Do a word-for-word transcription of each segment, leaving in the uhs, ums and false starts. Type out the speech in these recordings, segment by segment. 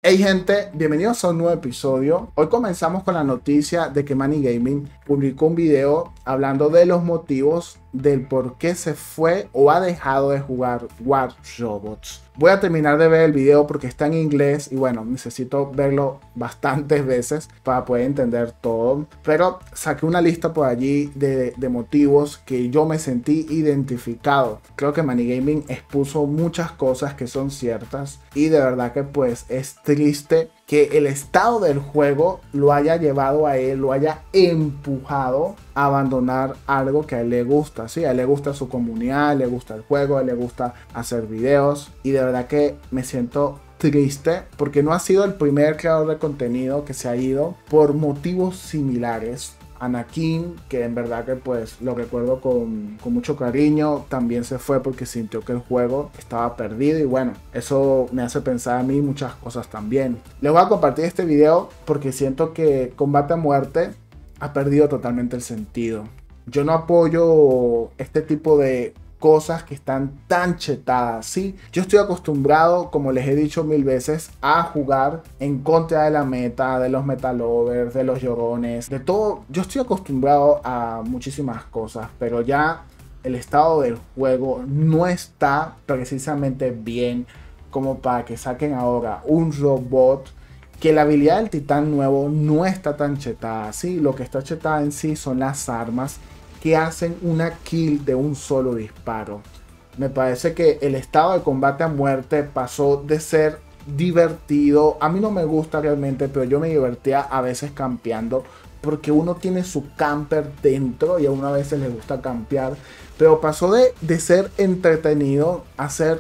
Hey gente, bienvenidos a un nuevo episodio. Hoy comenzamos con la noticia de que Manny Gaming publicó un video hablando de los motivos del por qué se fue o ha dejado de jugar War Robots. Voy a terminar de ver el video porque está en inglés y bueno, necesito verlo bastantes veces para poder entender todo. Pero saqué una lista por allí de, de motivos que yo me sentí identificado. Creo que Manny Gaming expuso muchas cosas que son ciertas y de verdad que pues es triste que el estado del juego lo haya llevado a él, lo haya empujado a abandonar algo que a él le gusta. Sí, a él le gusta su comunidad, le gusta el juego, a él le gusta hacer videos y de verdad que me siento triste porque no ha sido el primer creador de contenido que se ha ido por motivos similares. Anakin, que en verdad que pues lo recuerdo con, con mucho cariño, también se fue porque sintió que el juego estaba perdido y bueno, eso me hace pensar a mí muchas cosas también. Les voy a compartir este video porque siento que Combate a Muerte ha perdido totalmente el sentido. Yo no apoyo este tipo de cosas que están tan chetadas, ¿sí? Yo estoy acostumbrado, como les he dicho mil veces, a jugar en contra de la meta, de los metalovers, de los llorones, de todo. Yo estoy acostumbrado a muchísimas cosas, pero ya el estado del juego no está precisamente bien como para que saquen ahora un robot que la habilidad del titán nuevo no está tan chetada, ¿sí? Lo que está chetada en sí son las armas que hacen una kill de un solo disparo. Me parece que el estado de combate a muerte pasó de ser divertido. A mí no me gusta realmente, pero yo me divertía a veces campeando porque uno tiene su camper dentro y a uno a veces le gusta campear. Pero pasó de, de ser entretenido a ser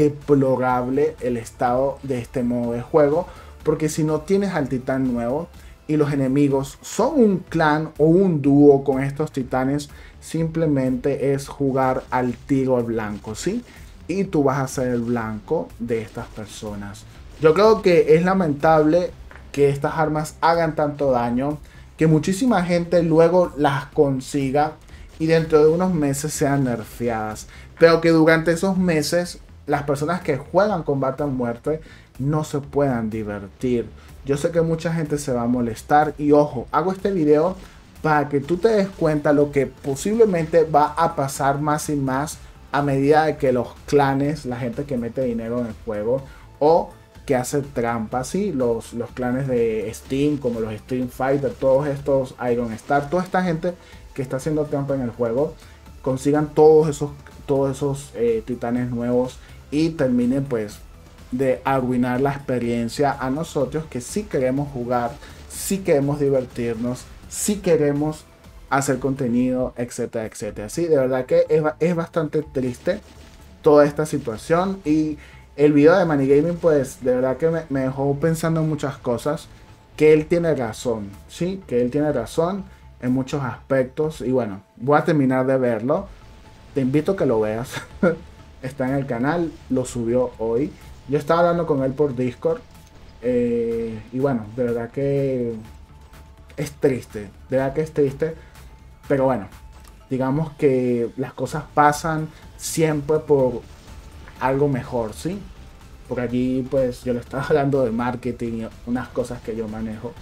deplorable el estado de este modo de juego. Porque si no tienes al titán nuevo y los enemigos son un clan o un dúo con estos titanes, simplemente es jugar al tiro al blanco, ¿sí? Y tú vas a ser el blanco de estas personas. Yo creo que es lamentable que estas armas hagan tanto daño, que muchísima gente luego las consiga y dentro de unos meses sean nerfeadas. Pero que durante esos meses las personas que juegan Combate a Muerte no se puedan divertir. Yo sé que mucha gente se va a molestar y ojo, hago este video para que tú te des cuenta lo que posiblemente va a pasar más y más a medida de que los clanes, la gente que mete dinero en el juego o que hace trampas, ¿sí? los, los clanes de Steam como los Stream Fighter, todos estos Iron Star, toda esta gente que está haciendo trampa en el juego, consigan todos esos, todos esos eh, titanes nuevos y terminen pues de arruinar la experiencia a nosotros que sí queremos jugar, sí queremos divertirnos, sí queremos hacer contenido, etcétera, etcétera. Sí, de verdad que es, es bastante triste toda esta situación y el video de Manny Gaming pues de verdad que me, me dejó pensando en muchas cosas, que él tiene razón, sí, que él tiene razón en muchos aspectos y bueno, voy a terminar de verlo, te invito a que lo veas, está en el canal, lo subió hoy. Yo estaba hablando con él por Discord eh, y bueno, de verdad que es triste, de verdad que es triste, pero bueno, digamos que las cosas pasan siempre por algo mejor, ¿sí? Por allí pues yo le estaba hablando de marketing y unas cosas que yo manejo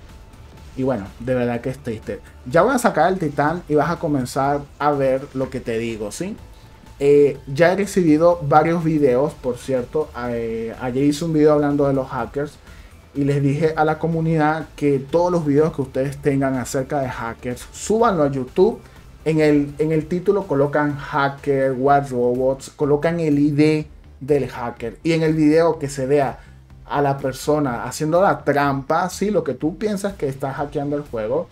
y bueno, de verdad que es triste. Ya voy a sacar el titán y vas a comenzar a ver lo que te digo, ¿sí? Eh, ya he recibido varios videos, por cierto, eh, ayer hice un video hablando de los hackers y les dije a la comunidad que todos los videos que ustedes tengan acerca de hackers, súbanlo a YouTube, en el, en el título colocan hacker, War Robots, colocan el I D del hacker y en el video que se vea a la persona haciendo la trampa, ¿sí? Lo que tú piensas que está hackeando el juego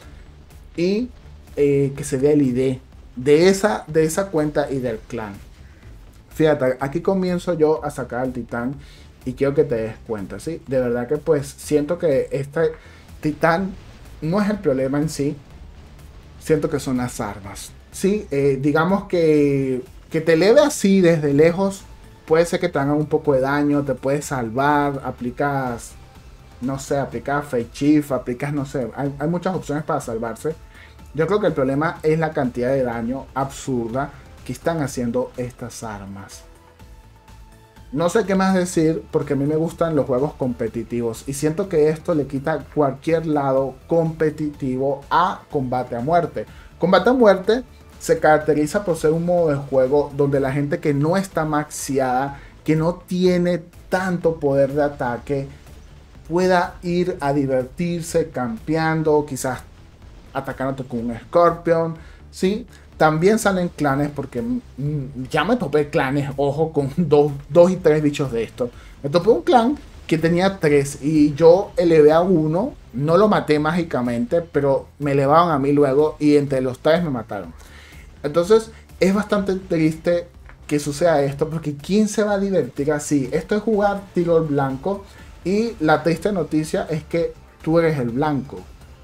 y eh, que se vea el I D de esa, de esa cuenta y del clan. Fíjate, aquí comienzo yo a sacar al titán y quiero que te des cuenta, ¿sí? De verdad que pues siento que este titán no es el problema en sí, siento que son las armas, ¿sí? Eh, digamos que, que te eleve así desde lejos, puede ser que te hagan un poco de daño, te puedes salvar, aplicas, no sé, aplicas Fake Shift, aplicas, no sé, hay, hay muchas opciones para salvarse. Yo creo que el problema es la cantidad de daño absurda que están haciendo estas armas. No sé qué más decir porque a mí me gustan los juegos competitivos y siento que esto le quita cualquier lado competitivo a Combate a Muerte. Combate a Muerte se caracteriza por ser un modo de juego donde la gente que no está maxiada, que no tiene tanto poder de ataque, pueda ir a divertirse campeando, quizás atacándote con un Scorpion, ¿sí? También salen clanes porque mm, ya me topé clanes, ojo, con dos, dos y tres bichos de estos. Me topé un clan que tenía tres y yo elevé a uno, no lo maté mágicamente, pero me elevaron a mí luego y entre los tres me mataron. Entonces es bastante triste que suceda esto porque ¿quién se va a divertir así? Esto es jugar tiro al blanco y la triste noticia es que tú eres el blanco.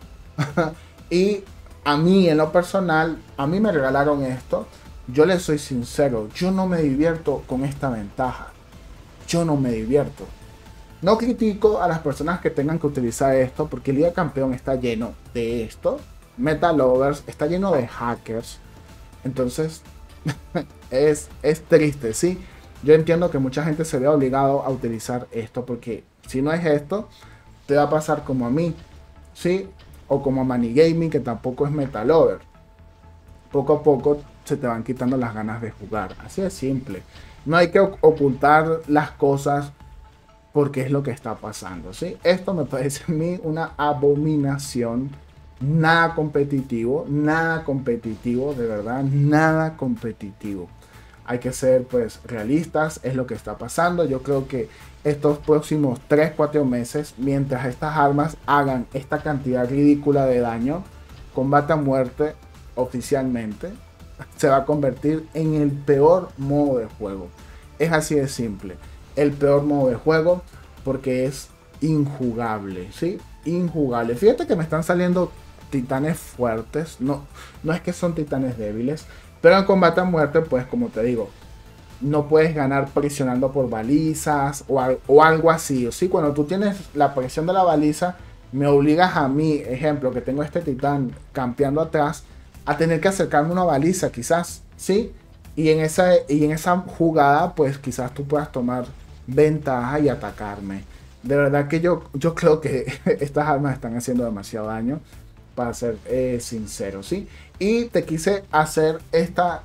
Y a mí en lo personal, a mí me regalaron esto. Yo les soy sincero, yo no me divierto con esta ventaja. Yo no me divierto. No critico a las personas que tengan que utilizar esto porque Liga Campeón está lleno de esto. Metal Lovers está lleno de hackers. Entonces es, es triste, ¿sí? Yo entiendo que mucha gente se ve obligado a utilizar esto porque si no es esto, te va a pasar como a mí, ¿sí? O como a Money Gaming, que tampoco es Metal Lover. Poco a poco se te van quitando las ganas de jugar. Así de simple. No hay que ocultar las cosas porque es lo que está pasando, ¿sí? Esto me parece a mí una abominación. Nada competitivo, nada competitivo, de verdad, nada competitivo. Hay que ser pues realistas, es lo que está pasando. Yo creo que estos próximos tres cuatro meses, mientras estas armas hagan esta cantidad ridícula de daño, Combate a Muerte oficialmente se va a convertir en el peor modo de juego. Es así de simple, el peor modo de juego porque es injugable, ¿sí? Injugable. Fíjate que me están saliendo titanes fuertes, no, no es que son titanes débiles, pero en Combate a Muerte, pues como te digo, no puedes ganar presionando por balizas o, o algo así. ¿Sí? Cuando tú tienes la presión de la baliza, me obligas a mí, ejemplo, que tengo este titán campeando atrás, a tener que acercarme a una baliza quizás, ¿sí? Y en esa, y en esa jugada, pues quizás tú puedas tomar ventaja y atacarme. De verdad que yo, yo creo que estas armas están haciendo demasiado daño, para ser eh, sincero, ¿sí? Y te quise hacer esta,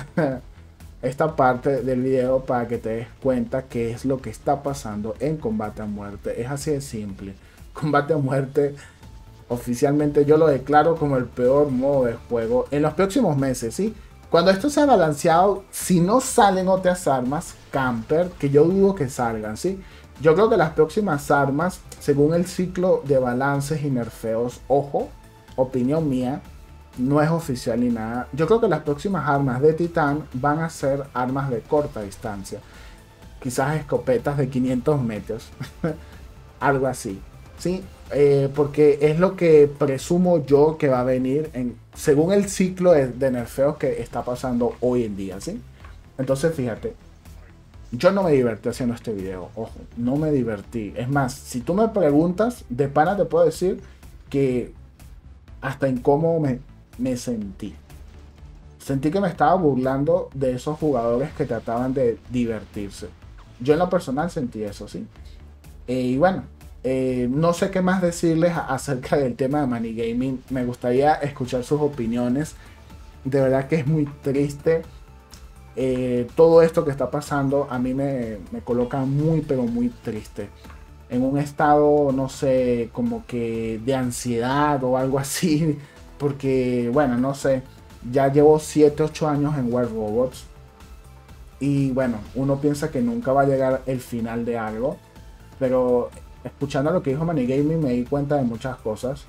esta parte del video para que te des cuenta qué es lo que está pasando en Combate a Muerte. Es así de simple. Combate a Muerte, oficialmente yo lo declaro como el peor modo de juego en los próximos meses, ¿sí? Cuando esto sea balanceado, si no salen otras armas, camper, que yo dudo que salgan, ¿sí? Yo creo que las próximas armas, según el ciclo de balances y nerfeos, ojo, opinión mía, no es oficial ni nada. Yo creo que las próximas armas de Titán van a ser armas de corta distancia. Quizás escopetas de quinientos metros. Algo así. ¿Sí? Eh, porque es lo que presumo yo que va a venir en, según el ciclo de, de nerfeos que está pasando hoy en día. ¿Sí? Entonces fíjate. Yo no me divertí haciendo este video. Ojo, no me divertí. Es más, si tú me preguntas, de pana te puedo decir que hasta incómodo me, me sentí. Sentí que me estaba burlando de esos jugadores que trataban de divertirse. Yo en lo personal sentí eso, ¿sí? Eh, y bueno, eh, no sé qué más decirles acerca del tema de Money Gaming. Me gustaría escuchar sus opiniones. De verdad que es muy triste. Eh, todo esto que está pasando a mí me, me coloca muy pero muy triste. En un estado, no sé, como que de ansiedad o algo así. Porque, bueno, no sé. Ya llevo siete ocho años en War Robots. Y bueno, uno piensa que nunca va a llegar el final de algo. Pero escuchando lo que dijo Money Gaming me di cuenta de muchas cosas.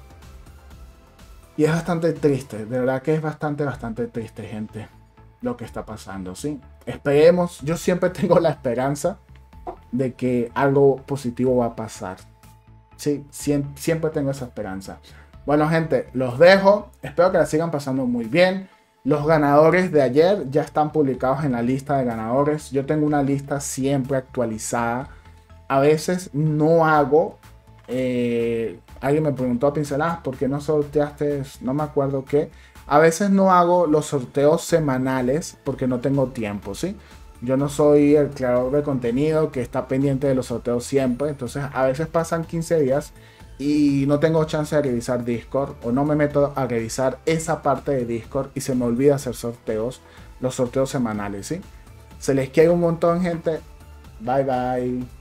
Y es bastante triste. De verdad que es bastante, bastante triste, gente. Lo que está pasando, ¿sí? Esperemos. Yo siempre tengo la esperanza de que algo positivo va a pasar. Sí, siempre, siempre tengo esa esperanza. Bueno, gente, los dejo. Espero que la sigan pasando muy bien. Los ganadores de ayer ya están publicados en la lista de ganadores. Yo tengo una lista siempre actualizada. A veces no hago. Eh, alguien me preguntó a pinceladas por qué no sorteaste, no me acuerdo qué. A veces no hago los sorteos semanales porque no tengo tiempo, ¿sí? Porque no tengo tiempo. Yo no soy el creador de contenido que está pendiente de los sorteos siempre. Entonces a veces pasan quince días y no tengo chance de revisar Discord, o no me meto a revisar esa parte de Discord y se me olvida hacer sorteos, los sorteos semanales, ¿sí? Se les quiere un montón, gente. Bye bye.